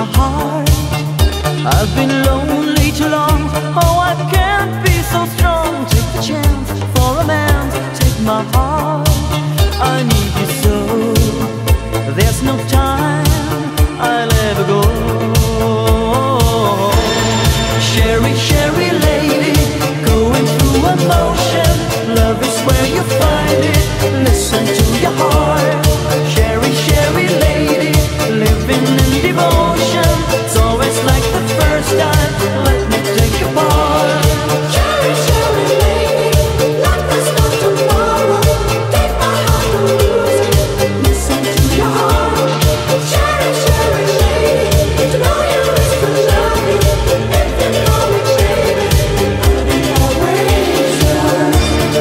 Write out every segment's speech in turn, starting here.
my heart. I've been lonely too long. Oh, I can't be so strong. Take the chance for a man. Take my heart. I need you so. There's no time I'll ever go. Cheri, Cheri lady, going through emotion. Love is where you find it. Listen to your heart. Cheri, Cheri lady, living in devotion. It's always like the first time. Let me take your part. Cheri, Cheri lady, like there's no tomorrow. Take my heart and lose it. Listen to your heart. Cheri, Cheri lady, to know you is to love you. If you know it, baby, I'll be always yours.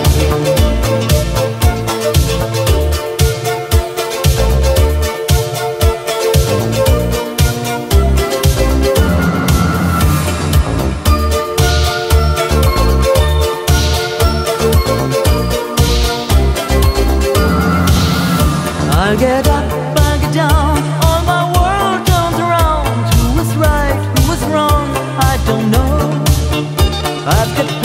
I get up, I get down, all my world turns around. Who is right, who is wrong, I don't know. I've got